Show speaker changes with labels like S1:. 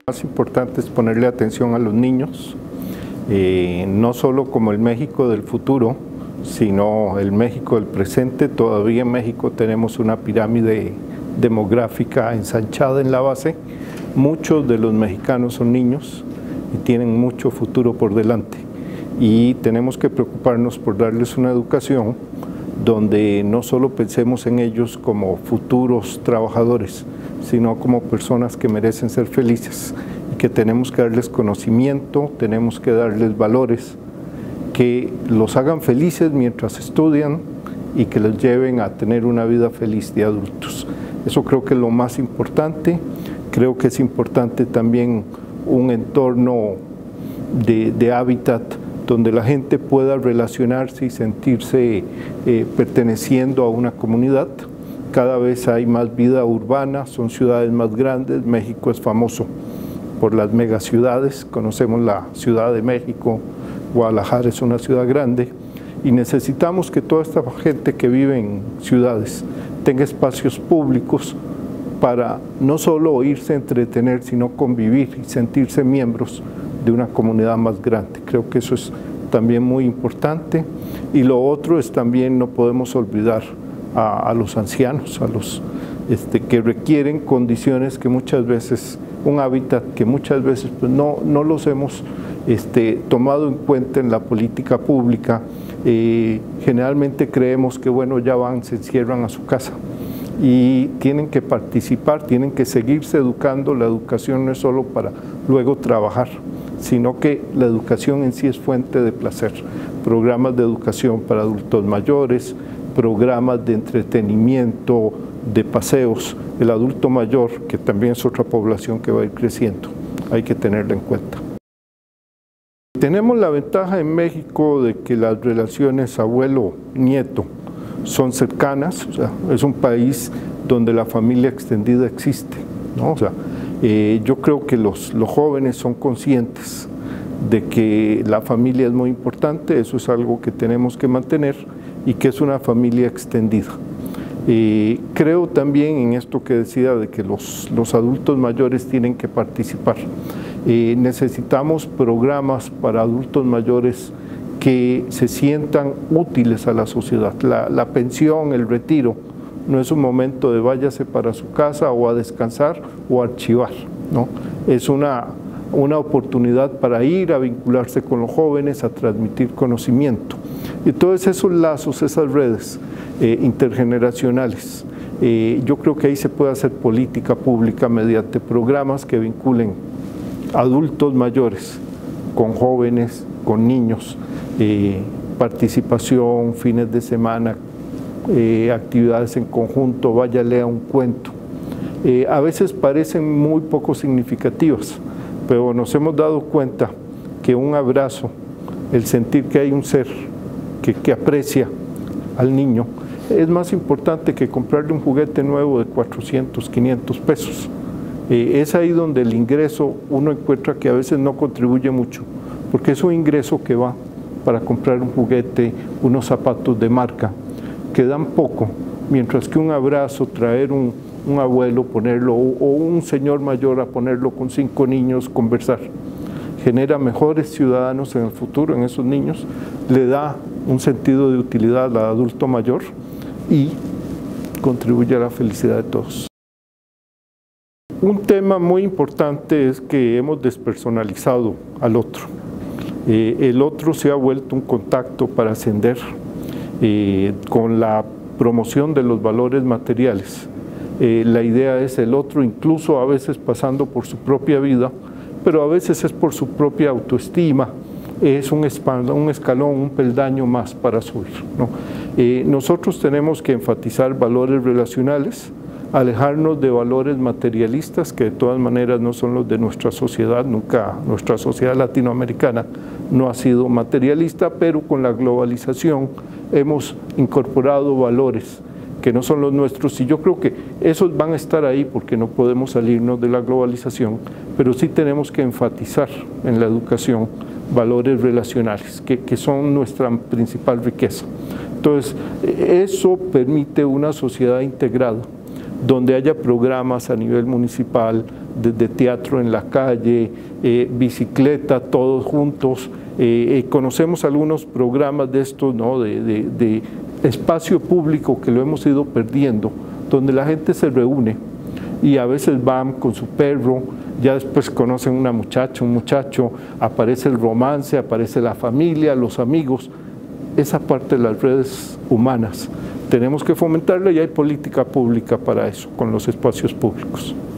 S1: Lo más importante es ponerle atención a los niños, no solo como el México del futuro, sino el México del presente. Todavía en México tenemos una pirámide demográfica ensanchada en la base. Muchos de los mexicanos son niños y tienen mucho futuro por delante. Y tenemos que preocuparnos por darles una educación donde no solo pensemos en ellos como futuros trabajadores, sino como personas que merecen ser felices y que tenemos que darles conocimiento, tenemos que darles valores que los hagan felices mientras estudian y que los lleven a tener una vida feliz de adultos. Eso creo que es lo más importante. Creo que es importante también un entorno de hábitat donde la gente pueda relacionarse y sentirse perteneciendo a una comunidad. Cada vez hay más vida urbana, son ciudades más grandes. México es famoso por las megaciudades, conocemos la Ciudad de México, Guadalajara es una ciudad grande, y necesitamos que toda esta gente que vive en ciudades tenga espacios públicos para no solo irse a entretener, sino convivir y sentirse miembros de una comunidad más grande. Creo que eso es también muy importante. Y lo otro es también, no podemos olvidar a los ancianos, a los que requieren condiciones que muchas veces, un hábitat que muchas veces pues, no los hemos tomado en cuenta en la política pública. Generalmente creemos que bueno, ya van, se encierran a su casa, y tienen que participar, tienen que seguirse educando. La educación no es solo para luego trabajar, sino que la educación en sí es fuente de placer. Programas de educación para adultos mayores, programas de entretenimiento, de paseos. El adulto mayor, que también es otra población que va a ir creciendo, hay que tenerla en cuenta. Tenemos la ventaja en México de que las relaciones abuelo-nieto son cercanas. O sea, es un país donde la familia extendida existe, ¿no? O sea, yo creo que los jóvenes son conscientes de que la familia es muy importante. Eso es algo que tenemos que mantener, y que es una familia extendida. Creo también en esto que decía de que los adultos mayores tienen que participar. Necesitamos programas para adultos mayores que se sientan útiles a la sociedad. La pensión, el retiro, no es un momento de váyase para su casa o a descansar o a archivar, ¿no? Es una oportunidad para ir a vincularse con los jóvenes, a transmitir conocimiento. Y todos esos lazos, esas redes intergeneracionales, yo creo que ahí se puede hacer política pública mediante programas que vinculen adultos mayores con jóvenes, con niños, participación, fines de semana, actividades en conjunto, vaya, lea un cuento. A veces parecen muy poco significativas, pero nos hemos dado cuenta que un abrazo, el sentir que hay un ser que aprecia al niño, es más importante que comprarle un juguete nuevo de 400, 500 pesos. Es ahí donde el ingreso uno encuentra que a veces no contribuye mucho, porque es un ingreso que va para comprar un juguete, unos zapatos de marca, que dan poco, mientras que un abrazo, traer un abuelo, ponerlo, o un señor mayor a ponerlo con 5 niños, conversar, genera mejores ciudadanos en el futuro en esos niños, le da un sentido de utilidad al adulto mayor y contribuye a la felicidad de todos. Un tema muy importante es que hemos despersonalizado al otro. El otro se ha vuelto un contacto para ascender con la promoción de los valores materiales. La idea es el otro, incluso a veces pasando por su propia vida, pero a veces es por su propia autoestima. Es un escalón, un peldaño más para subir, ¿no? Nosotros tenemos que enfatizar valores relacionales, alejarnos de valores materialistas, que de todas maneras no son los de nuestra sociedad. Nunca nuestra sociedad latinoamericana no ha sido materialista, pero con la globalización hemos incorporado valores que no son los nuestros, y yo creo que esos van a estar ahí porque no podemos salirnos de la globalización, pero sí tenemos que enfatizar en la educación valores relacionales, que son nuestra principal riqueza. Entonces, eso permite una sociedad integrada, donde haya programas a nivel municipal, desde teatro en la calle, bicicleta, todos juntos. Conocemos algunos programas de estos, ¿no? de espacio público que lo hemos ido perdiendo, donde la gente se reúne y a veces van con su perro, ya después conocen una muchacha, un muchacho, aparece el romance, aparece la familia, los amigos, esa parte de las redes humanas. Tenemos que fomentarla y hay política pública para eso, con los espacios públicos.